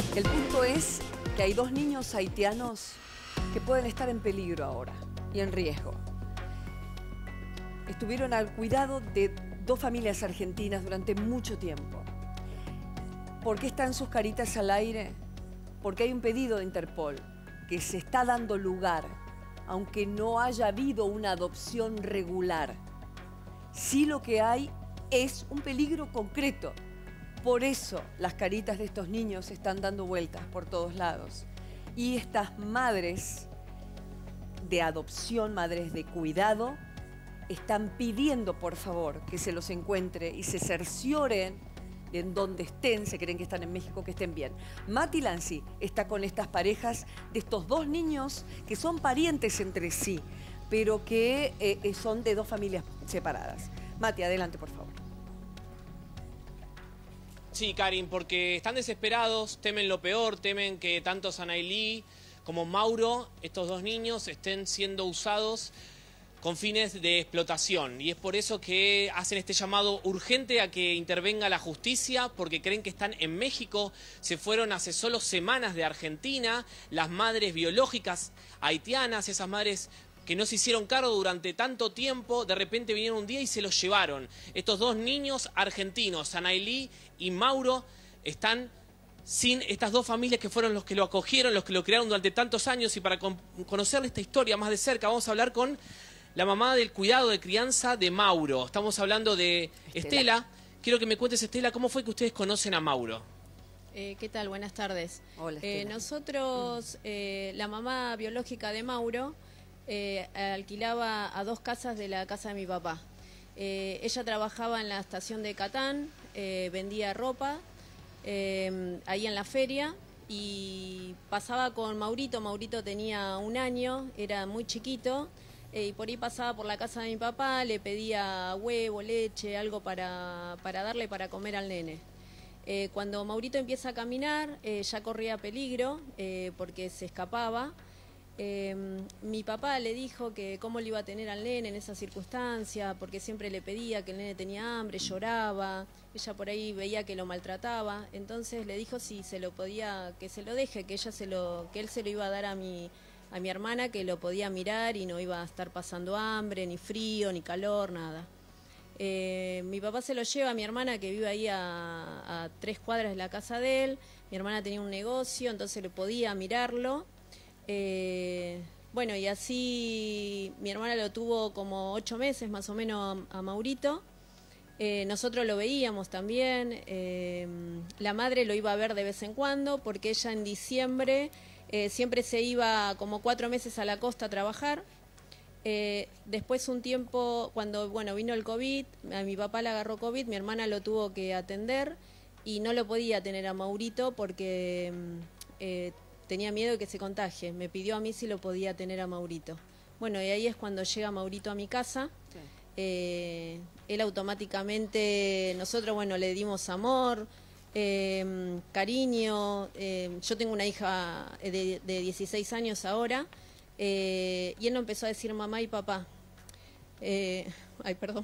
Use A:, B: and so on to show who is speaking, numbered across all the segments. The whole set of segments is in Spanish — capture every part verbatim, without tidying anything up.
A: El punto es que hay dos niños haitianos que pueden estar en peligro ahora y en riesgo. Estuvieron al cuidado de dos familias argentinas durante mucho tiempo. ¿Por qué están sus caritas al aire? Porque hay un pedido de Interpol que se está dando lugar, aunque no haya habido una adopción regular. Sí, lo que hay es un peligro concreto. Por eso las caritas de estos niños están dando vueltas por todos lados. Y estas madres de adopción, madres de cuidado, están pidiendo, por favor, que se los encuentre y se cercioren de en donde estén, se creen que están en México, que estén bien. Mati Lanzi está con estas parejas de estos dos niños que son parientes entre sí, pero que eh, son de dos familias separadas. Mati, adelante, por favor.
B: Sí, Karin, porque están desesperados, temen lo peor, temen que tanto Sanailí como Mauro, estos dos niños, estén siendo usados con fines de explotación. Y es por eso que hacen este llamado urgente a que intervenga la justicia, porque creen que están en México. Se fueron hace solo semanas de Argentina, las madres biológicas haitianas, esas madres que no se hicieron cargo durante tanto tiempo, de repente vinieron un día y se los llevaron. Estos dos niños argentinos, Sanailí y Mauro, están sin estas dos familias que fueron los que lo acogieron, los que lo crearon durante tantos años. Y para con conocer esta historia más de cerca, vamos a hablar con la mamá del cuidado de crianza de Mauro. Estamos hablando de Estela. Estela. Quiero que me cuentes, Estela, ¿cómo fue que ustedes conocen a Mauro?
C: Eh, ¿Qué tal? Buenas tardes.
A: Hola,
C: eh, nosotros, eh, la mamá biológica de Mauro, eh, alquilaba a dos casas de la casa de mi papá. Eh, ella trabajaba en la estación de Catán, eh, vendía ropa eh, ahí en la feria y pasaba con Maurito. Maurito tenía un año, era muy chiquito. Eh, y por ahí pasaba por la casa de mi papá, le pedía huevo, leche, algo para, para darle para comer al nene. Eh, cuando Maurito empieza a caminar, eh, ya corría peligro eh, porque se escapaba. Eh, mi papá le dijo que cómo le iba a tener al nene en esa circunstancia, porque siempre le pedía que el nene tenía hambre, lloraba, ella por ahí veía que lo maltrataba. Entonces le dijo si se lo podía, que se lo deje, que, ella se lo, que él se lo iba a dar a mi... a mi hermana, que lo podía mirar y no iba a estar pasando hambre, ni frío, ni calor, nada. Eh, mi papá se lo lleva a mi hermana, que vive ahí a, a tres cuadras de la casa de él. Mi hermana tenía un negocio, entonces le podía mirarlo. Eh, bueno, y así mi hermana lo tuvo como ocho meses más o menos a, a Maurito. Eh, nosotros lo veíamos también. Eh, la madre lo iba a ver de vez en cuando, porque ella en diciembre... Eh, siempre se iba como cuatro meses a la costa a trabajar. Eh, después un tiempo, cuando bueno vino el COVID, a mi papá le agarró COVID, mi hermana lo tuvo que atender y no lo podía tener a Maurito porque eh, tenía miedo de que se contagie. Me pidió a mí si lo podía tener a Maurito. Bueno, y ahí es cuando llega Maurito a mi casa. Sí. Eh, él automáticamente, nosotros bueno le dimos amor, Eh, cariño. Eh, yo tengo una hija de, de dieciséis años ahora, eh, y él no empezó a decir mamá y papá. Eh, ay, perdón.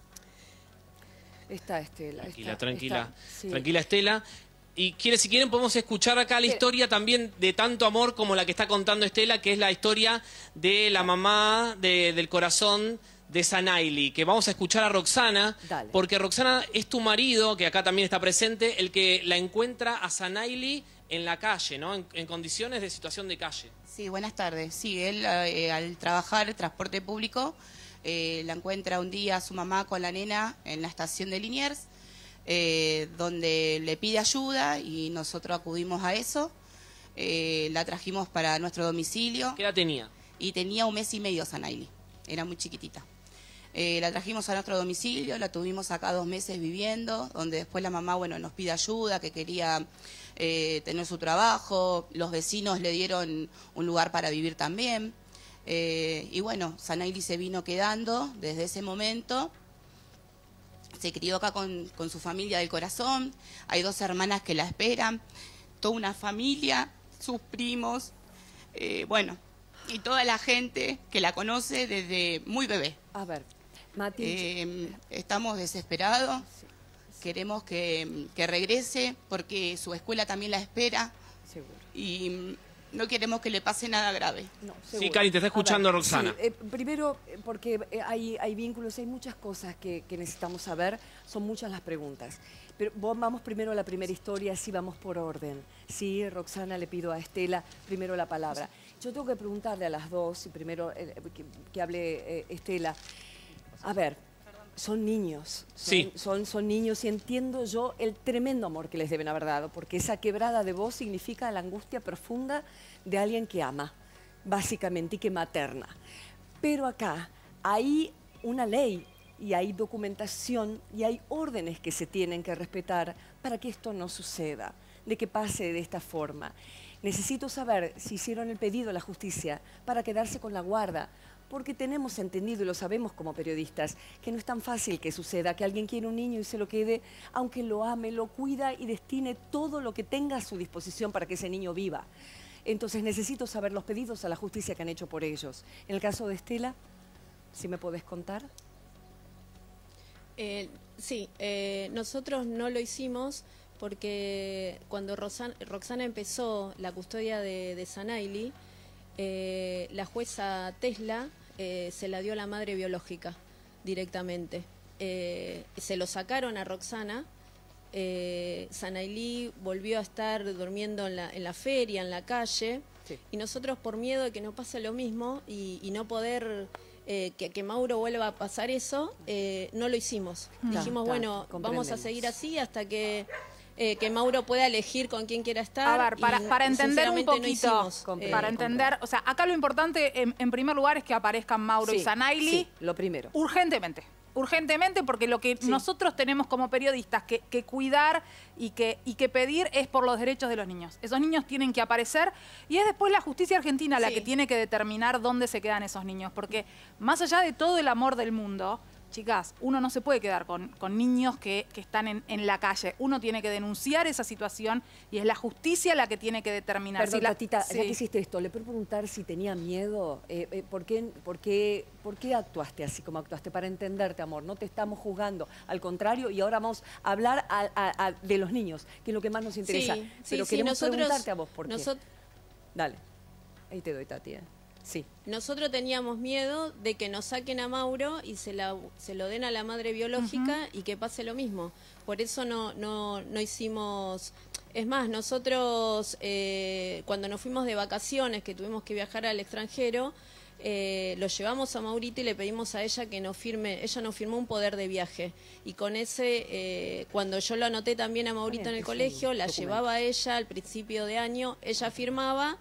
A: Está Estela.
B: Tranquila,
A: está,
B: tranquila,
A: está, sí.
B: tranquila, Estela. Y quiere, si quieren podemos escuchar acá la historia también de tanto amor como la que está contando Estela, que es la historia de la mamá de, del corazón de Sanailí, que vamos a escuchar a Roxana. Dale. Porque Roxana es tu marido, que acá también está presente, el que la encuentra a Sanailí en la calle, ¿no? En, en condiciones de situación de calle.
D: Sí, buenas tardes. Sí, él eh, al trabajar transporte público eh, la encuentra un día a su mamá con la nena en la estación de Liniers, eh, donde le pide ayuda y nosotros acudimos a eso. Eh, la trajimos para nuestro domicilio.
B: ¿Qué edad tenía?
D: Y tenía un mes y medio Sanailí, era muy chiquitita. Eh, la trajimos a nuestro domicilio, la tuvimos acá dos meses viviendo, donde después la mamá, bueno, nos pide ayuda, que quería eh, tener su trabajo, los vecinos le dieron un lugar para vivir también. Eh, y bueno, Sanailí se vino quedando desde ese momento, se crió acá con, con su familia del corazón, hay dos hermanas que la esperan, toda una familia, sus primos, eh, bueno, y toda la gente que la conoce desde muy bebé.
A: A ver. Mati.
D: Eh, estamos desesperados, sí, sí. Queremos que, que regrese porque su escuela también la espera,
A: Seguro.
D: Y mm, no queremos que le pase nada grave.
A: No,
B: Sí,
A: seguro.
B: Cari, te está
A: A
B: escuchando
A: ver,
B: Roxana.
A: sí, eh, primero, eh, porque eh, hay, hay vínculos, hay muchas cosas que, que necesitamos saber, son muchas las preguntas. Pero vos- vamos primero a la primera historia, así vamos por orden. Sí, Roxana, le pido a Estela primero la palabra. Yo tengo que preguntarle a las dos, y primero eh, que, que hable eh, Estela. A ver, son niños, son,
B: Sí.
A: son, son niños y entiendo yo el tremendo amor que les deben haber dado, porque esa quebrada de voz significa la angustia profunda de alguien que ama, básicamente, y que materna. Pero acá hay una ley y hay documentación y hay órdenes que se tienen que respetar para que esto no suceda, de que pase de esta forma. Necesito saber si hicieron el pedido a la justicia para quedarse con la guarda, porque tenemos entendido y lo sabemos como periodistas, que no es tan fácil que suceda, que alguien quiere un niño y se lo quede, aunque lo ame, lo cuida y destine todo lo que tenga a su disposición para que ese niño viva. Entonces necesito saber los pedidos a la justicia que han hecho por ellos. En el caso de Estela, si me podés contar.
C: Eh, sí, eh, nosotros no lo hicimos porque cuando Roxana, Roxana empezó la custodia de, de Sanaily, eh, la jueza Tesla eh, se la dio a la madre biológica directamente. Eh, se lo sacaron a Roxana, eh, Sanaily volvió a estar durmiendo en la, en la feria, en la calle,
A: Sí.
C: y nosotros por miedo de que no pase lo mismo y, y no poder... Eh, que, que Mauro vuelva a pasar eso, eh, no lo hicimos.
A: Ta,
C: Dijimos,
A: ta,
C: bueno, vamos a
A: comprendemos.
C: seguir así hasta que, eh, que Mauro pueda elegir con quién quiera estar.
E: A ver, para,
C: y,
E: para entender un
C: sinceramente, no
E: poquito,
C: hicimos,
A: Comprendo.
C: eh,
E: para entender, o sea, acá lo importante en, en primer lugar es que aparezcan Mauro
A: Sí,
E: y Sanaily
A: sí, lo primero.
E: urgentemente. Urgentemente, porque lo que
A: Sí.
E: nosotros tenemos como periodistas que, que cuidar y que, y que pedir es por los derechos de los niños. Esos niños tienen que aparecer y es después la justicia argentina la
C: Sí.
E: que tiene que determinar dónde se quedan esos niños. Porque más allá de todo el amor del mundo, chicas, uno no se puede quedar con, con niños que, que están en, en la calle. Uno tiene que denunciar esa situación y es la justicia la que tiene que determinar.
A: Perdón,
E: Si la-
A: Tatita,
E: sí.
A: ya que hiciste esto, ¿le puedo preguntar si tenía miedo? Eh, eh, ¿por, qué, por, qué, ¿Por qué actuaste así como actuaste? Para entenderte, amor, no te estamos juzgando. Al contrario, y ahora vamos a hablar a- a- a- de los niños, que es lo que más nos interesa.
C: Sí, sí,
A: Pero
C: sí,
A: queremos
C: nosotros-
A: preguntarte a vos por qué.
C: nosot-
A: Dale, ahí te doy, Tati. ¿eh? Sí.
C: Nosotros teníamos miedo de que nos saquen a Mauro y se, la, se lo den a la madre biológica y que pase lo mismo. Por eso no, no, no hicimos... Es más, nosotros eh, cuando nos fuimos de vacaciones, que tuvimos que viajar al extranjero, eh, lo llevamos a Maurito y le pedimos a ella que nos firme, ella nos firmó un poder de viaje. Y con ese, eh, cuando yo lo anoté también a Maurito
A: Bien,
C: en el
A: es un
C: colegio, la
A: documento.
C: llevaba a ella al principio de año, ella firmaba...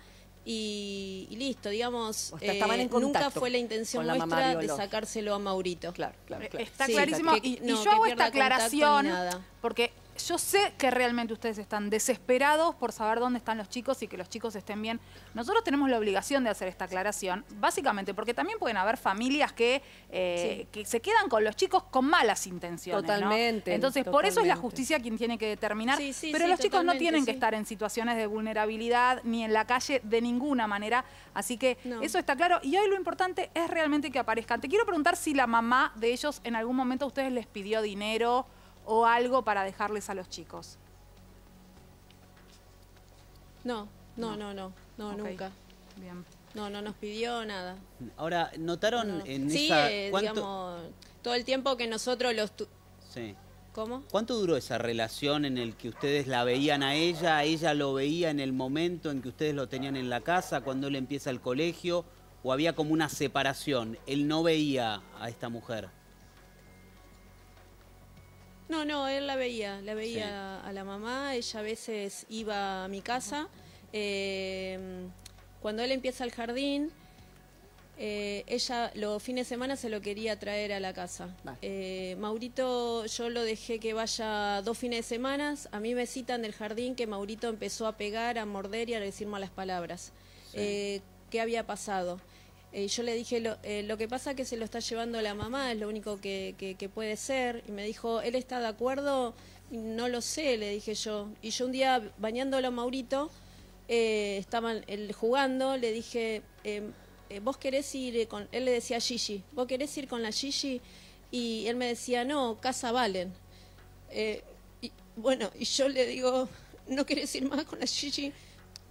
C: Y, y listo, digamos,
A: O sea, estaban en
C: nunca
A: contacto
C: fue la intención
A: con la mamá
C: nuestra de
A: biológica.
C: sacárselo a Maurito.
A: Claro, claro, claro.
E: Está
C: Sí,
E: clarísimo.
C: que-
E: y, y
C: no,
E: yo hago
C: que
E: esta
C: pierda contacto ni
E: aclaración
C: nada.
E: porque yo sé que realmente ustedes están desesperados por saber dónde están los chicos y que los chicos estén bien. Nosotros tenemos la obligación de hacer esta aclaración, básicamente porque también pueden haber familias que, eh,
C: Sí.
E: que se quedan con los chicos con malas intenciones, ¿no?
A: Totalmente,
E: Entonces, por eso es la
A: totalmente.
E: justicia quien tiene que determinar.
C: Sí, sí,
E: pero
C: sí,
E: los chicos no
C: totalmente,
E: tienen que
C: sí.
E: estar en situaciones de vulnerabilidad ni en la calle de ninguna manera. Así que
C: No.
E: eso está claro. Y hoy lo importante es realmente que aparezcan. Te quiero preguntar si la mamá de ellos en algún momento a ustedes les pidió dinero o algo para dejarles a los chicos.
C: No, no, no, no, no,
E: Ok.
C: nunca.
E: Bien.
C: No, no nos pidió nada.
F: Ahora, ¿notaron
C: No, no.
F: en
C: Sí,
F: esa...
C: eh,
F: ¿cuánto,
C: digamos, todo el tiempo que nosotros los... tu-
F: sí.
C: ¿Cómo?
F: ¿Cuánto duró esa relación en el que ustedes la veían a ella, ella lo veía en el momento en que ustedes lo tenían en la casa, cuando él empieza el colegio, o había como una separación? Él no veía a esta mujer.
C: No, no, él la veía, la veía a la mamá, ella a veces iba a mi casa. Eh, cuando él empieza el jardín, eh, ella los fines de semana se lo quería traer a la casa.
A: Vale.
C: Eh, Maurito, yo lo dejé que vaya dos fines de semana. A mí me citan del jardín que Maurito empezó a pegar, a morder y a decir malas palabras.
F: Sí.
C: Eh, ¿Qué había pasado? Eh, yo le dije, lo, eh, lo que pasa es que se lo está llevando la mamá, es lo único que, que, que puede ser. Y me dijo, ¿él está de acuerdo? No lo sé, le dije yo. Y yo un día, bañándolo a Maurito, eh, estaban él jugando, le dije, eh, eh, ¿vos querés ir con...? Él le decía Gigi, ¿vos querés ir con la Gigi? Y él me decía, no, casa Valen. Eh, y, bueno, y yo le digo, ¿no querés ir más con la Gigi?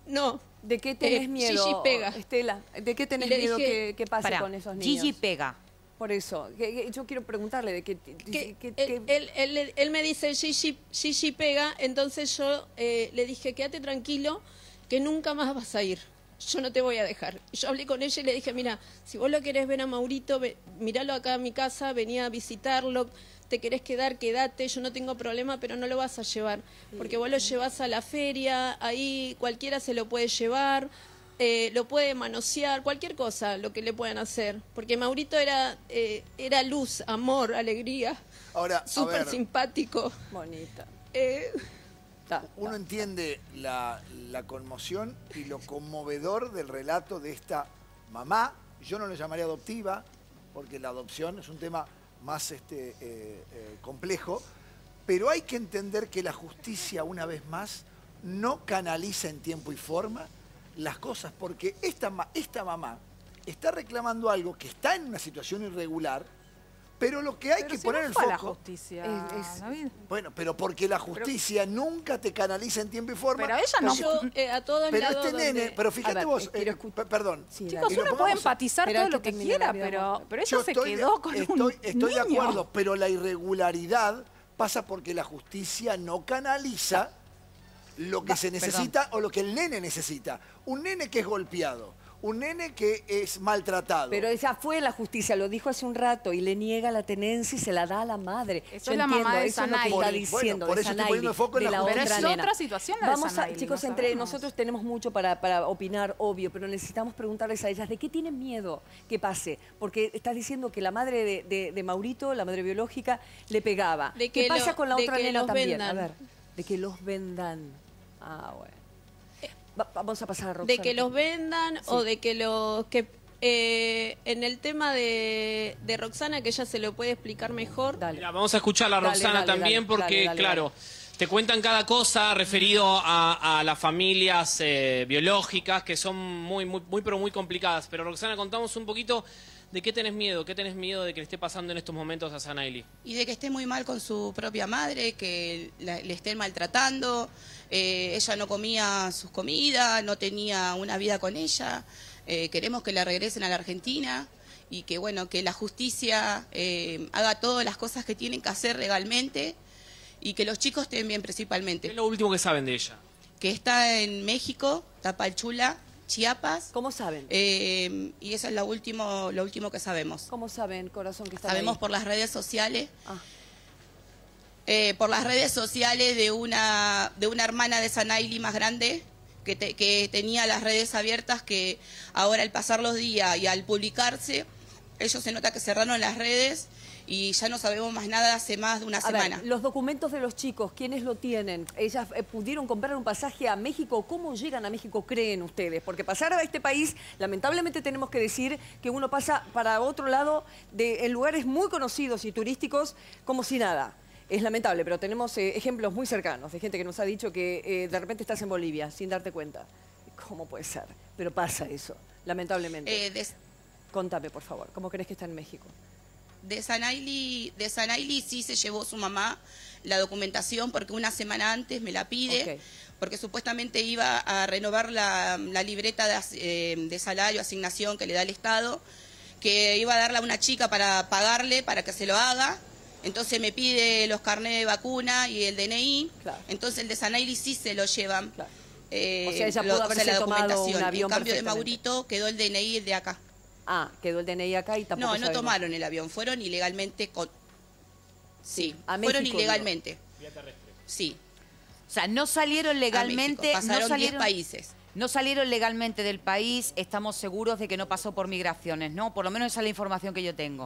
C: No.
A: ¿De qué tenés
C: Eh,
A: miedo,
C: Gigi pega.
A: Estela? ¿De qué tenés
C: Y le
A: miedo
C: dije-
A: que, que pase
G: Pará,
A: con esos niños?
G: Gigi pega.
A: Por eso, que- que yo quiero preguntarle de qué...
C: Que
A: que- que-
C: él, él- él- él me dice Gigi, Gigi pega, entonces yo eh, le dije, quédate tranquilo, que nunca más vas a ir. Yo no te voy a dejar. Y yo hablé con ella y le dije, mira, si vos lo querés ver a Maurito, ve- miralo acá a mi casa, venía a visitarlo, te querés quedar, quédate, yo no tengo problema, pero no lo vas a llevar. Porque vos lo llevas a la feria, ahí cualquiera se lo puede llevar, eh, lo puede manosear, cualquier cosa lo que le puedan hacer. Porque Maurito era, eh, era luz, amor, alegría,
H: Ahora, a
C: súper
H: ver,
C: simpático.
A: Bonita.
C: Eh,
A: Ta,
H: uno
A: ta.
H: entiende la, la conmoción y lo conmovedor del relato de esta mamá. Yo no le llamaría adoptiva, porque la adopción es un tema más este, eh, eh, complejo, pero hay que entender que la justicia, una vez más, no canaliza en tiempo y forma las cosas, porque esta, ma- esta mamá está reclamando algo que está en una situación irregular, pero lo que hay
E: Pero
H: que
E: si
H: poner
E: no
H: el
E: fue a la
H: foco...
E: justicia,
A: Es- es-
E: David.
H: Bueno, pero porque la justicia nunca te canaliza en tiempo y forma.
E: Pero ella no-
C: yo eh, a todos
H: Pero
C: lados
H: este nene,
C: donde-
H: pero fíjate
A: A ver,
H: vos,
A: eh, quiero
H: eh,
A: escu-
H: pe- perdón.
A: Sí,
E: Chicos,
H: Y lo
E: uno puede
H: pongamos-
E: empatizar
A: Espera
E: todo
A: que
E: lo que
A: termine
E: quiera,
A: la vida,
E: pero,
A: vamos.
E: pero ella
H: Yo
E: se
H: estoy de-
E: quedó con
H: estoy,
E: un
H: estoy de
E: niño.
H: acuerdo, pero la irregularidad pasa porque la justicia no canaliza lo que
G: Va,
H: se necesita o lo que el nene necesita. Un nene que es golpeado, un nene que es maltratado.
A: Pero ella fue la justicia, lo dijo hace un rato, y le niega la tenencia y se la da a la madre.
E: Eso
A: Yo
E: es la
A: entiendo,
E: mamá de
A: eso es lo que
E: Sanaili.
A: está
H: Bueno,
A: diciendo
H: por
A: de
H: eso estoy
A: Sanaili,
H: poniendo el foco en
A: de
H: la
A: la
H: justicia.
A: otra
E: Pero es
A: nena.
E: otra situación la de
A: Vamos a,
E: Sanaili,
A: chicos,
E: no
A: entre
E: sabemos.
A: nosotros tenemos mucho para, para opinar, obvio, pero necesitamos preguntarles a ellas de qué tienen miedo que pase. Porque estás diciendo que la madre de, de- de Maurito, la madre biológica, le pegaba.
C: De
A: ¿Qué
C: que
A: pasa
C: lo-
A: con la
C: de
A: otra
C: que
A: nena
C: los
A: también?
C: vendan.
A: A ver, de que los vendan. Ah, bueno. Va- vamos a pasar a Roxana.
C: de que los vendan o de que los que eh, en el tema de, de Roxana, que ella se lo puede explicar mejor.
A: Dale.
B: Mira, vamos a escuchar a
A: Dale,
B: Roxana
A: dale,
B: también
A: dale,
B: porque,
A: dale, dale,
B: claro,
A: dale.
B: te cuentan cada cosa referido a, a las familias eh, biológicas que son muy, muy, muy, pero muy complicadas. Pero Roxana, contamos un poquito de qué tenés miedo, qué tenés miedo de que le esté pasando en estos momentos a Sanaili.
D: Y de que esté muy mal con su propia madre, que la- le estén maltratando, eh, ella no comía sus comidas, no tenía una vida con ella, eh, queremos que la regresen a la Argentina y que bueno, que la justicia eh, haga todas las cosas que tienen que hacer legalmente y que los chicos estén bien
B: ¿Qué
D: principalmente.
B: es lo último que saben de ella?
D: Que está en México, Tapalchula, Chiapas,
A: ¿Cómo saben?
D: eh, y eso es lo último, lo último que sabemos.
A: ¿Cómo saben, corazón, que están
D: Sabemos
A: ahí?
D: por las redes sociales.
A: Ah.
D: Eh, por las redes sociales de una de una hermana de Sanaili más grande que, te- que tenía las redes abiertas, que ahora al pasar los días y al publicarse ellos se nota que cerraron las redes y ya no sabemos más nada hace más de una
A: A ver,
D: semana.
A: los documentos de los chicos, ¿quiénes lo tienen? ¿Ellas eh, pudieron comprar un pasaje a México? ¿Cómo llegan a México, creen ustedes? Porque pasar a este país, lamentablemente tenemos que decir que uno pasa para otro lado de, en lugares muy conocidos y turísticos como si nada. Es lamentable, pero tenemos eh, ejemplos muy cercanos de gente que nos ha dicho que eh, de repente estás en Bolivia sin darte cuenta. ¿Cómo puede ser? Pero pasa eso, lamentablemente.
D: Eh, de,
A: Contame, por favor, ¿cómo crees que está en México?
D: de Sanaili, de Sanaili sí se llevó su mamá la documentación porque una semana antes me la pide.
A: Ok.
D: Porque supuestamente iba a renovar la, la libreta de, as- eh, de salario, asignación que le da el Estado, que iba a darla a una chica para pagarle, para que se lo haga. Entonces me pide los carnés de vacuna y el D N I.
A: Claro.
D: Entonces el de Sanaili sí se lo llevan.
A: Claro.
D: Eh,
A: O sea, ella
D: lo-
A: pudo haberse
D: la
A: tomado un
D: documentación.
A: avión
D: En cambio de
A: perfectamente.
D: Maurito quedó el D N I de acá.
A: Ah, quedó el D N I acá y tampoco
D: No, no
A: sabemos.
D: tomaron el avión, fueron ilegalmente con... Sí,
A: a
D: fueron
A: México,
D: ilegalmente. Sí,
G: O sea, no salieron
D: a
G: legalmente,
D: México. Pasaron
G: no
D: diez
G: salieron,
D: países.
G: no salieron legalmente del país, estamos seguros de que no pasó por migraciones, ¿no? Por lo menos esa es la información que yo tengo.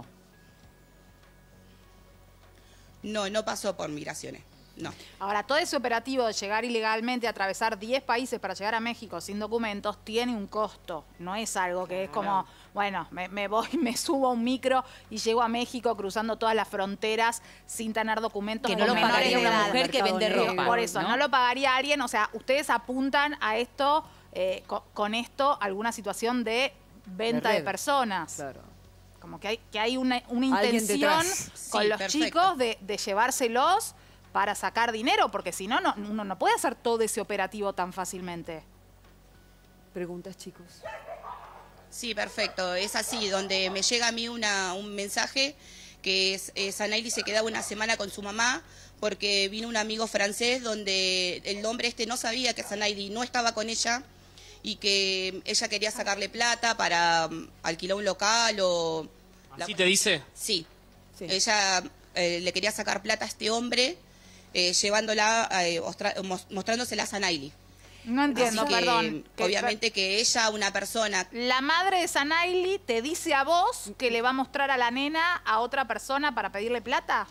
D: No, no pasó por migraciones, no.
E: Ahora, todo ese operativo de llegar ilegalmente, atravesar diez países para llegar a México sin documentos, tiene un costo. No es algo que es como, bueno, me, me voy, me subo a un micro y llego a México cruzando todas las fronteras sin tener documentos.
G: Que no
E: con
G: lo
E: menores
G: pagaría
E: de
G: una
E: edad.
G: mujer que
A: Mercado
G: vende
A: negro.
G: ropa.
E: Por eso, ¿no? lo pagaría alguien. O sea, ustedes apuntan a esto, eh, co- con esto, alguna situación de venta
A: De
E: de,
A: red.
E: personas.
A: Claro.
E: Como que hay, que hay una, una
A: Alguien
E: intención
A: detrás.
E: con
D: Sí,
E: los
D: perfecto.
E: chicos de, de llevárselos para sacar dinero, porque si no, no, uno no puede hacer todo ese operativo tan fácilmente.
A: preguntas, chicos.
D: Sí, perfecto. Es así, donde me llega a mí una, un mensaje que es, eh, Sanaily se quedaba una semana con su mamá porque vino un amigo francés donde el hombre este no sabía que Sanaily no estaba con ella y que ella quería sacarle plata para um, alquilar un local o...
B: ¿Así te dice?
D: Sí.
A: Sí.
D: Ella eh, le quería sacar plata a este hombre eh, llevándola, eh, mostrándosela a Sanaily.
E: No entiendo,
D: Así que,
E: perdón. Que-
D: obviamente que ella, una persona...
E: La madre de Sanaily te dice a vos que le va a mostrar a la nena a otra persona para pedirle plata.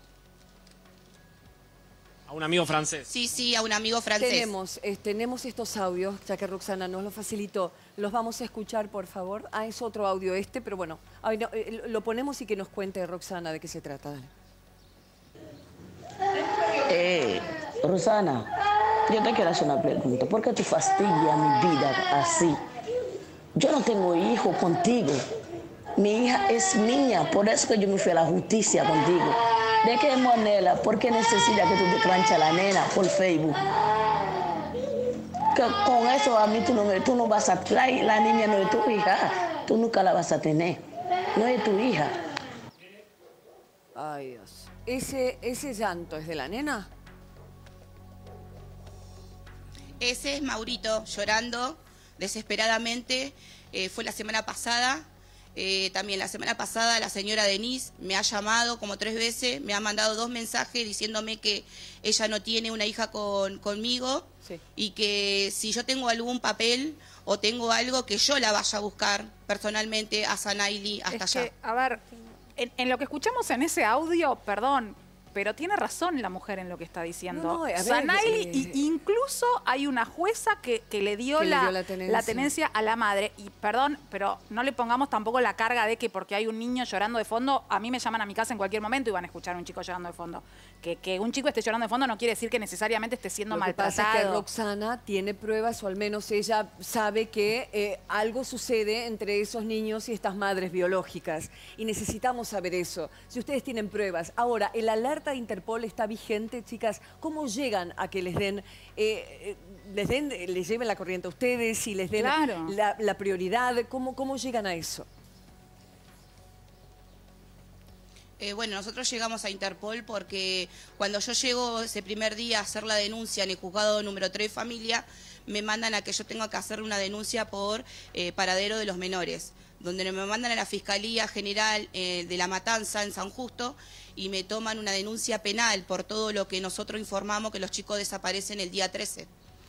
B: A un amigo francés.
D: Sí, sí, a un amigo francés.
A: Tenemos, eh, tenemos estos audios, ya que Roxana nos los facilitó. ¿Los vamos a escuchar, por favor? Ah, es otro audio este, pero bueno, ay, no, eh, lo ponemos y que nos cuente Roxana de qué se trata. Dale.
I: Eh, Rosana, yo te quiero hacer una pregunta. ¿Por qué tú fastidias mi vida así? Yo no tengo hijo contigo. Mi hija es mía, por eso que yo me fui a la justicia contigo. ¿De qué manera? ¿Por qué necesitas que tú te cranches a la nena por Facebook? Que con eso a mí tú no, me, tú no vas a traer, la niña no es tu hija. Tú nunca la vas a tener. No es tu hija.
A: Ay, Dios. ¿Ese, ese llanto es de la nena?
D: Ese es Maurito llorando desesperadamente. Eh, fue la semana pasada. Eh, también la semana pasada la señora Denise me ha llamado como tres veces, me ha mandado dos mensajes diciéndome que ella no tiene una hija con, conmigo
A: Sí.
D: y que si yo tengo algún papel o tengo algo que yo la vaya a buscar personalmente a Sanaily hasta
E: Es
D: allá.
E: que, a ver, en, en lo que escuchamos en ese audio, perdón, pero tiene razón la mujer en lo que está diciendo.
A: No, no, a ver,
E: Sanaily,
A: eh,
E: y incluso hay una jueza que, que le dio,
A: Que le
E: la,
A: dio la tenencia.
E: la tenencia a la madre. Y perdón, pero no le pongamos tampoco la carga de que porque hay un niño llorando de fondo, a mí me llaman a mi casa en cualquier momento y van a escuchar a un chico llorando de fondo. Que, que un chico esté llorando de fondo no quiere decir que necesariamente esté siendo
A: Lo que
E: maltratado.
A: pasa es que Roxana tiene pruebas, o al menos ella sabe que eh, algo sucede entre esos niños y estas madres biológicas. Y necesitamos saber eso. Si ustedes tienen pruebas. Ahora, ¿el alerta de Interpol está vigente, chicas? ¿Cómo llegan a que les den, eh, eh, les den, eh, les lleven la corriente a ustedes y les den
E: Claro.
A: la, la prioridad? ¿Cómo, ¿Cómo llegan a eso?
D: Eh, bueno, nosotros llegamos a Interpol porque cuando yo llego ese primer día a hacer la denuncia en el juzgado número tres de familia, me mandan a que yo tenga que hacer una denuncia por eh, paradero de los menores, donde me mandan a la Fiscalía General eh, de La Matanza en San Justo y me toman una denuncia penal por todo lo que nosotros informamos que los chicos desaparecen el día trece.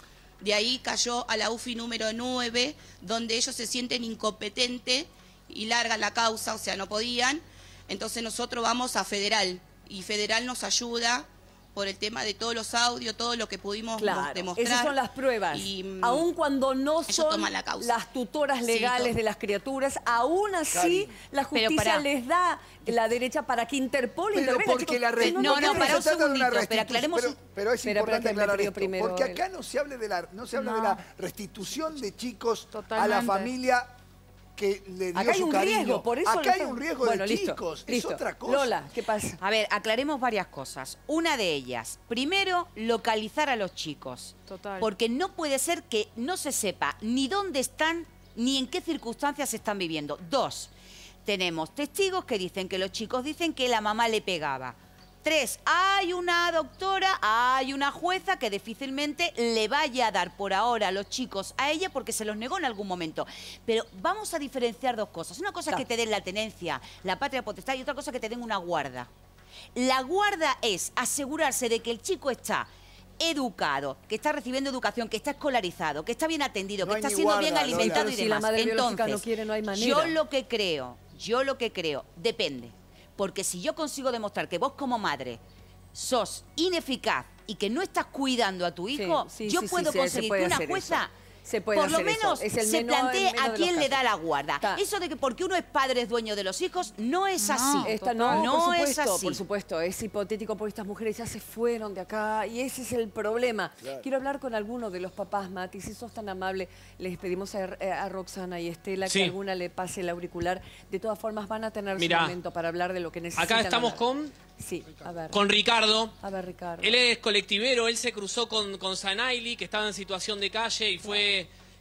D: De ahí cayó a la U F I número nueve, donde ellos se sienten incompetentes y largan la causa, o sea, no podían. Entonces nosotros vamos a Federal y Federal nos ayuda por el tema de todos los audios, todo lo que pudimos
A: Claro,
D: demostrar.
A: esas son las pruebas.
D: Y, mm,
A: aun cuando no
D: ellos
A: son
D: toman la causa.
A: las tutoras
D: Sí,
A: legales
D: to-
A: de las criaturas, aún así
H: Cari.
A: la
G: Pero
A: justicia
G: pará.
A: les da la derecha para que Interpol
H: Pero
A: intervenga.
H: porque
A: chicos.
H: la re-
A: Si
G: No,
H: porque
G: no,
H: se
G: para un
H: trata de una
G: segundito, pero
H: restitución,
G: aclaremos
H: pero,
G: un-
H: pero es
A: Espera,
H: importante
A: espera, que me
H: aclarar
A: pidió
H: esto,
A: primero
H: porque
A: él.
H: acá no se habla de la no se habla
E: No.
H: de la restitución de chicos a la
E: Totalmente.
H: familia que le dio
A: Acá hay
H: su
A: un
H: cariño.
A: riesgo, por eso...
H: acá
A: lo
H: hay
A: estamos-
H: un riesgo
A: Bueno,
H: de
A: listo,
H: chicos,
A: listo.
H: es otra cosa.
A: Lola, ¿qué pasa?
G: A ver, aclaremos varias cosas. Una de ellas, primero, localizar a los chicos.
E: Total.
G: Porque no puede ser que no se sepa ni dónde están ni en qué circunstancias están viviendo. Dos, tenemos testigos que dicen que los chicos dicen que la mamá le pegaba. Tres, hay una doctora, hay una jueza que difícilmente le vaya a dar por ahora a los chicos a ella porque se los negó en algún momento. Pero vamos a diferenciar dos cosas. Una cosa es que te den la tenencia, la patria potestad, y otra cosa es que te den una guarda. La guarda es asegurarse de que el chico está educado, que está recibiendo educación, que está escolarizado, que está bien atendido,
H: No
G: que
H: hay
G: está
H: ni
G: siendo
H: guarda,
G: bien
H: Lola.
G: alimentado
A: Pero
G: y
A: si la
G: demás.
A: madre biológica
G: Entonces,
A: no quiere, no hay manera.
G: yo lo que creo, yo lo que creo, depende. Porque si yo consigo demostrar que vos como madre sos ineficaz y que no estás cuidando a tu
A: Sí,
G: hijo,
A: sí,
G: yo
A: sí, sí,
G: puedo
A: se- se
G: conseguir
A: puede
G: que una
A: hacer
G: jueza...
A: eso. Se puede
G: por lo
A: hacer eso.
G: menos
A: Es el
G: se
A: menor-
G: plantee
A: el menor
G: a
A: de
G: quién
A: los
G: le da
A: casos.
G: la guarda.
A: Está.
G: Eso de que porque uno es padre es dueño de los hijos, no es
E: No.
G: así.
A: Esta no,
G: no
A: por
G: es
A: supuesto,
G: así.
A: por supuesto, es hipotético porque estas mujeres ya se fueron de acá y ese es el problema. Quiero hablar con alguno de los papás, Mati, si sos tan amable, les pedimos a, a Roxana y Estela
B: Sí.
A: que alguna le pase el auricular. De todas formas van a tener
B: Mirá,
A: su momento para hablar de lo que necesitan.
B: Acá estamos
A: hablar.
B: con,
A: Sí, a ver.
B: con Ricardo.
A: A ver, Ricardo.
B: Él es colectivero, él se cruzó con, con Sanaily, que estaba en situación de calle y fue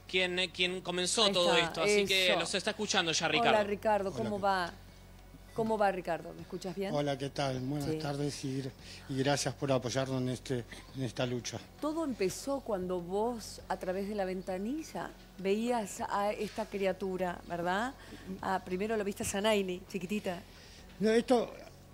B: quien, quien comenzó
A: Ahí
B: todo
A: está,
B: esto. Así que
A: eso.
B: los está escuchando ya Ricardo.
A: Hola Ricardo, ¿cómo
J: Hola.
A: va? ¿Cómo va Ricardo? ¿Me escuchas bien?
J: Hola, ¿qué tal? Buenas
A: Sí.
J: tardes y, y gracias por apoyarnos en, este, en esta lucha.
A: Todo empezó cuando vos, a través de la ventanilla, veías a esta criatura, ¿verdad? Ah, primero lo viste a Sanaili, chiquitita.
J: No, esto,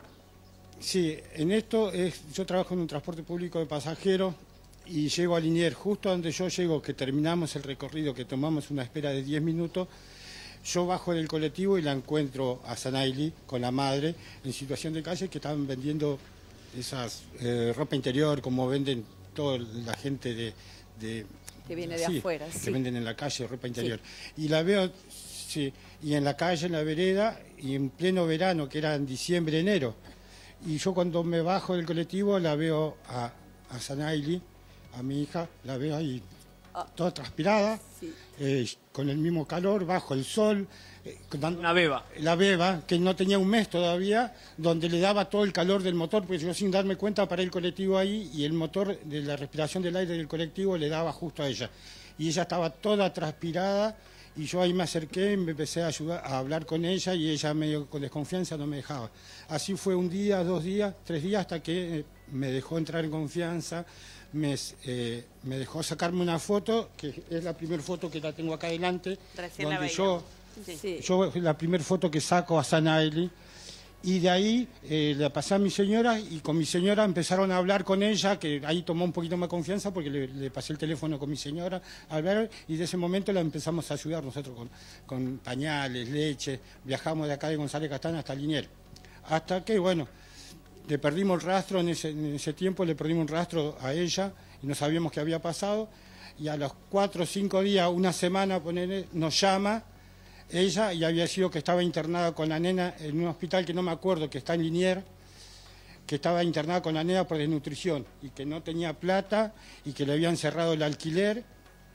J: sí, en esto es, yo trabajo en un transporte público de pasajeros y llego a Liniers, justo donde yo llego, que terminamos el recorrido, que tomamos una espera de diez minutos, yo bajo del colectivo y la encuentro a Sanaili con la madre en situación de calle, que estaban vendiendo esas eh, ropa interior, como venden toda la gente de... de
A: Que viene de
J: sí,
A: afuera,
J: que
A: sí.
J: venden en la calle ropa interior. Y la veo, sí, y en la calle, en la vereda, y en pleno verano, que era en diciembre, enero. Y yo cuando me bajo del colectivo la veo a, a Sanaili, a mi hija, la veo ahí toda transpirada,
A: Sí.
J: eh, con el mismo calor, bajo el sol. eh, dando-
B: Una beba.
J: La beba, que no tenía un mes todavía, donde le daba todo el calor del motor, porque yo sin darme cuenta paré el colectivo ahí y el motor de la respiración del aire del colectivo le daba justo a ella. Y ella estaba toda transpirada y yo ahí me acerqué y me empecé a ayudar a hablar con ella y ella medio con desconfianza no me dejaba. Así fue un día, dos días, tres días hasta que eh, me dejó entrar en confianza. Me, eh, me dejó sacarme una foto, que es la primera foto que la tengo acá adelante,
G: Recién la
J: donde yo,
A: Sí.
J: yo la primera foto que saco a Sanaili, y de ahí eh, la pasé a mi señora, y con mi señora empezaron a hablar con ella, que ahí tomó un poquito más confianza, porque le, le pasé el teléfono con mi señora, a hablar, y de ese momento la empezamos a ayudar nosotros con, con pañales, leche, viajamos de acá de González Castán hasta Liniers, hasta que, bueno, le perdimos el rastro, en ese, en ese tiempo le perdimos un rastro a ella y no sabíamos qué había pasado. Y a los cuatro o cinco días, una semana, ponele, nos llama ella y había sido que estaba internada con la nena en un hospital que no me acuerdo, que está en Liniers, que estaba internada con la nena por desnutrición y que no tenía plata y que le habían cerrado el alquiler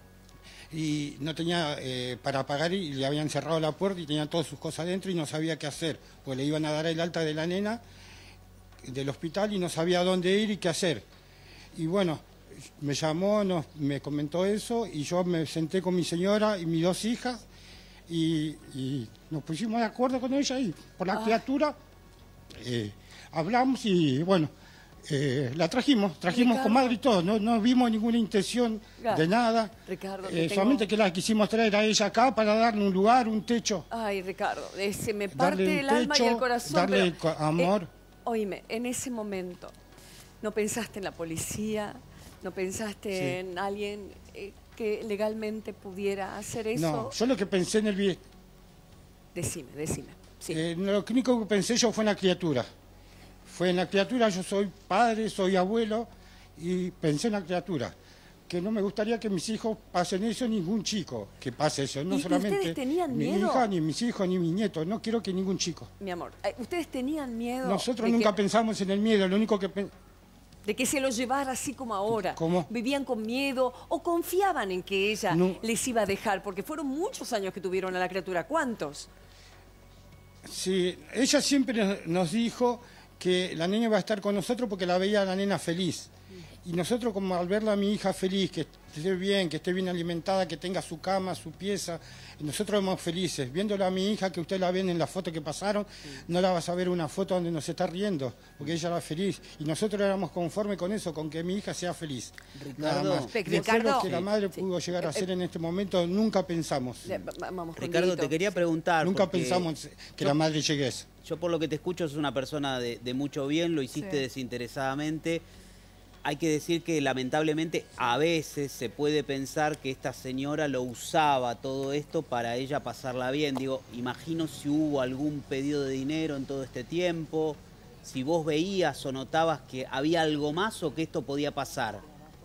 J: y no tenía eh, para pagar y le habían cerrado la puerta y tenía todas sus cosas dentro y no sabía qué hacer, pues le iban a dar el alta de la nena del hospital y no sabía dónde ir y qué hacer. Y bueno, me llamó, nos, me comentó eso y yo me senté con mi señora y mis dos hijas y, y nos pusimos de acuerdo con ella y por la
A: Ah.
J: criatura eh, hablamos y bueno, eh, la trajimos, trajimos
A: Ricardo.
J: con madre y todo, no, no vimos ninguna intención
A: Claro.
J: de nada,
A: Ricardo,
J: eh,
A: te tengo-
J: solamente que la quisimos traer a ella acá para darle un lugar, un techo.
A: Ay, Ricardo, eh, se me parte
J: Darle un
A: el alma y
J: techo,
A: el corazón.
J: darle
A: pero,
J: co- amor.
A: eh, oíme, en ese momento, ¿no pensaste en la policía? ¿No pensaste
J: Sí.
A: en alguien eh, que legalmente pudiera hacer eso?
J: No, yo lo que pensé en el video,
A: Decime, decime. Sí.
J: Eh, lo único que pensé yo fue en la criatura. Fue en la criatura, yo soy padre, soy abuelo, y pensé en la criatura. Que no me gustaría que mis hijos pasen eso, ningún chico que pase eso. No
A: ¿Y- y
J: solamente
A: ustedes tenían
J: mi
A: miedo?
J: hija, ni mis hijos, ni mis nietos. No quiero que ningún chico.
A: Mi amor, eh, ¿ustedes tenían miedo
J: Nosotros
A: de
J: nunca
A: que,
J: pensamos en el miedo, lo único que... pen-
A: de que se lo llevara así como ahora?
J: ¿Cómo?
A: ¿Vivían con miedo o confiaban en que ella
J: No.
A: les iba a dejar? Porque fueron muchos años que tuvieron a la criatura. ¿Cuántos?
J: Sí, ella siempre nos dijo que la niña va a estar con nosotros porque la veía a la nena feliz. Y nosotros, como al verla a mi hija feliz, que esté bien, que esté bien alimentada, que tenga su cama, su pieza, nosotros somos felices. Viéndola a mi hija, que ustedes la ven en la foto que pasaron, no la vas a ver una foto donde nos está riendo, porque ella era feliz. Y nosotros éramos conformes con eso, con que mi hija sea feliz. Nada
F: Ricardo.
J: más.
A: Pe-
J: Después
A: Ricardo.
J: lo que la madre
A: Sí.
J: pudo llegar a
A: Eh,
J: hacer en este momento, nunca pensamos.
A: Le- va- Vamos con
F: Ricardo,
A: Dieguito.
F: te quería preguntar.
J: Nunca
F: porque
J: pensamos que
F: yo-
J: la madre llegue a eso.
F: Yo por lo que te escucho sos una persona de, de mucho bien, lo hiciste
E: Sí.
F: desinteresadamente. Hay que decir que lamentablemente a veces se puede pensar que esta señora lo usaba todo esto para ella pasarla bien. Digo, imagino si hubo algún pedido de dinero en todo este tiempo, si vos veías o notabas que había algo más o que esto podía pasar.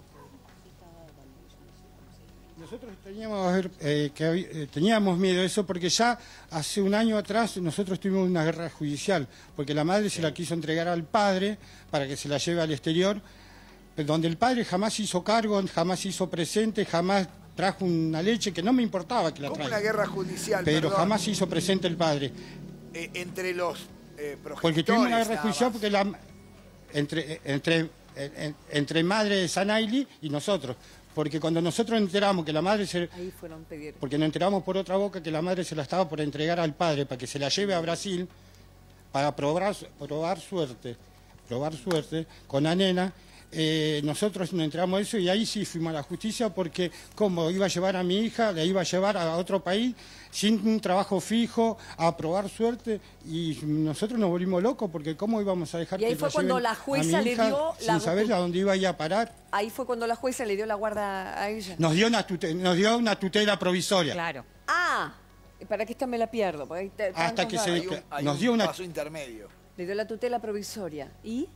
J: Nosotros teníamos, eh, que, había- eh, teníamos miedo de eso porque ya hace un año atrás nosotros tuvimos una guerra judicial, porque la madre se la quiso entregar al padre para que se la lleve al exterior, pero donde el padre jamás se hizo cargo, jamás se hizo presente, jamás trajo una leche que no me importaba que la
H: Como una
J: traiga,
H: guerra judicial,
J: pero
H: perdón,
J: jamás se hizo presente el padre.
H: eh, entre los eh, progenitores.
J: Porque tuvimos una guerra
H: nada
J: judicial
H: más.
J: porque la, entre, entre, en- entre madre de Sanaili y nosotros. Porque cuando nosotros enteramos que la madre se...
A: Ahí fueron a pedir.
J: Porque nos enteramos por otra boca que la madre se la estaba por entregar al padre para que se la lleve a Brasil para probar, probar suerte, probar suerte con la nena. Eh, nosotros nos enteramos de eso y ahí sí fuimos a la justicia porque como iba a llevar a mi hija, la iba a llevar a otro país sin un trabajo fijo, a probar suerte y nosotros nos volvimos locos porque cómo íbamos a dejar
A: y ahí
J: que
A: fue
J: la
A: cuando
J: lleven
A: la
J: a
A: jueza
J: mi
A: le
J: hija
A: dio
J: sin
A: la
J: saber a dónde iba a ir a parar.
A: Ahí fue cuando la jueza le dio la guarda a ella.
J: Nos dio una tutela, nos dio una tutela provisoria.
G: Claro.
A: Ah, para que esta me la pierdo. Porque hay t-
J: Hasta
A: tantos
J: que se-
A: datos.
H: Hay un, hay
J: nos
H: un
J: dio una-
H: paso intermedio.
A: Le dio la tutela provisoria. ¿Y?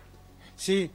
J: Sí,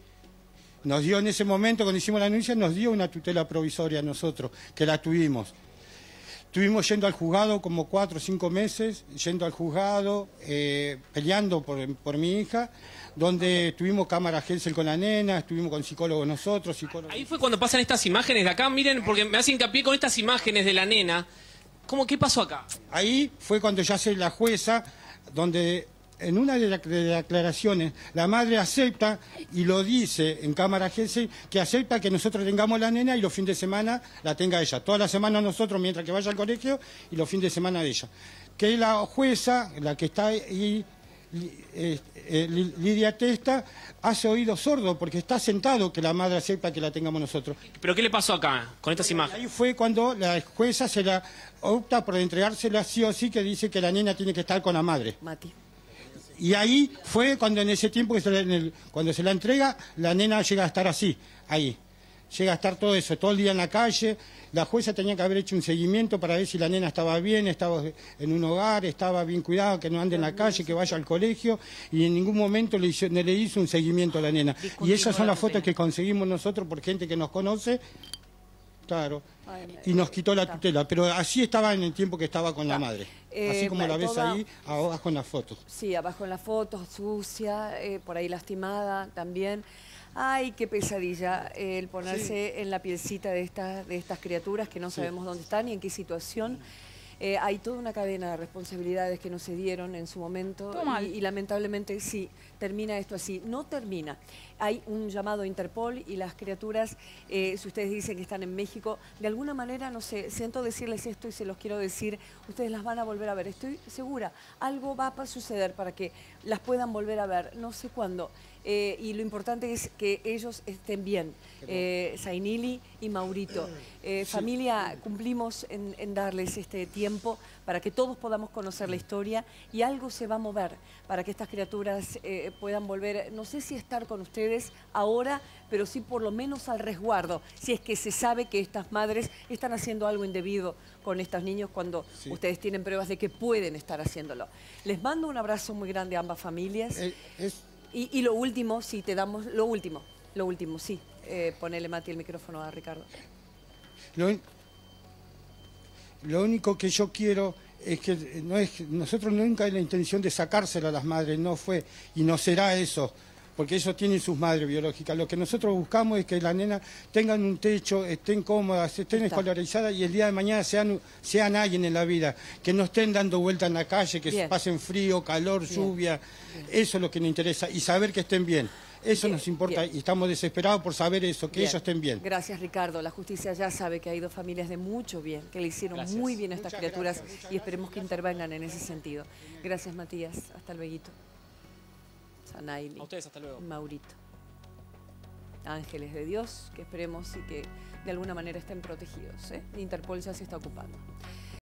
J: nos dio en ese momento, cuando hicimos la denuncia, nos dio una tutela provisoria a nosotros, que la tuvimos. Estuvimos yendo al juzgado como cuatro o cinco meses, yendo al juzgado, eh, peleando por, por mi hija, donde tuvimos cámara Gesell con la nena, estuvimos con psicólogos nosotros, psicólogos...
B: Ahí fue cuando pasan estas imágenes de acá, miren, porque me hace hincapié con estas imágenes de la nena. ¿Cómo, qué pasó acá?
J: Ahí fue cuando ya se la jueza, donde en una de, la- de las declaraciones la madre acepta y lo dice en cámara Gesell, que acepta que nosotros tengamos la nena y los fines de semana la tenga ella. Toda la semana nosotros mientras que vaya al colegio y los fines de semana de ella. Que la jueza, la que está ahí, Li- eh, eh, Li- Lidia Testa, hace oído sordo porque está sentado que la madre acepta que la tengamos nosotros.
B: ¿Pero qué le pasó acá con estas imágenes?
J: Ahí fue cuando la jueza se la opta por entregársela sí o sí, que dice que la nena tiene que estar con la madre.
A: Mati.
J: Y ahí fue cuando en ese tiempo, que se la, en el- cuando se la entrega, la nena llega a estar así, ahí. Llega a estar todo eso, todo el día en la calle. La jueza tenía que haber hecho un seguimiento para ver si la nena estaba bien, estaba en un hogar, estaba bien cuidada, que no ande en la calle, que vaya al colegio. Y en ningún momento le hizo, no le hizo un seguimiento a la nena. Y esas son las fotos que conseguimos nosotros por gente que nos conoce. Claro. Y nos quitó la tutela. Pero así estaba en el tiempo que estaba con la madre.
A: Eh,
J: Así como la ves
A: toda-
J: ahí, abajo en las fotos.
A: Sí, abajo en la foto, sucia, eh, por ahí lastimada también. Ay, qué pesadilla eh, el ponerse en la pielcita de, esta, de estas criaturas que no sabemos dónde están y en qué situación. Eh, hay toda una cadena de responsabilidades que no se dieron en su momento
E: Todo mal.
A: y, y lamentablemente sí, termina esto así. No termina. Hay un llamado a Interpol y las criaturas, eh, si ustedes dicen que están en México, de alguna manera, no sé, siento decirles esto y se los quiero decir, ustedes las van a volver a ver. Estoy segura, algo va a suceder para que las puedan volver a ver, no sé cuándo. Eh, y lo importante es que ellos estén bien, eh, Zainili y Maurito. Eh, Familia, cumplimos en, en darles este tiempo para que todos podamos conocer la historia y algo se va a mover para que estas criaturas eh, puedan volver, no sé si estar con ustedes ahora, pero sí por lo menos al resguardo, si es que se sabe que estas madres están haciendo algo indebido con estos niños cuando
J: Sí.
A: ustedes tienen pruebas de que pueden estar haciéndolo. Les mando un abrazo muy grande a ambas familias.
J: Eh, es-
A: Y, y lo último, sí, te damos lo último, lo último, sí. Eh, ponele, Mati, el micrófono a Ricardo.
J: Lo, un- lo único que yo quiero es que eh, no es, nosotros nunca hay la intención de sacársela a las madres, no fue y no será eso, porque ellos tienen sus madres biológicas. Lo que nosotros buscamos es que las nenas tengan un techo, estén cómodas, estén
A: Está.
J: escolarizadas y el día de mañana sean, sean alguien en la vida, que no estén dando vuelta en la calle, que
A: Bien.
J: pasen frío, calor,
A: Bien.
J: lluvia. Eso es lo que nos interesa y saber que estén bien. Eso
A: Bien,
J: nos importa
A: bien.
J: y estamos desesperados por saber eso, que
A: Bien.
J: ellos estén bien.
A: Gracias, Ricardo. La justicia ya sabe que hay dos familias de mucho bien, que le hicieron
B: Gracias.
A: muy bien a estas
J: Muchas
A: criaturas
J: gracias, muchas
A: y esperemos que intervengan en ese sentido. Gracias, Matías. Hasta luego. Sanaili.
B: A ustedes, hasta luego.
A: Maurito. Ángeles de Dios, que esperemos y que de alguna manera estén protegidos. ¿eh? Interpol ya se está ocupando.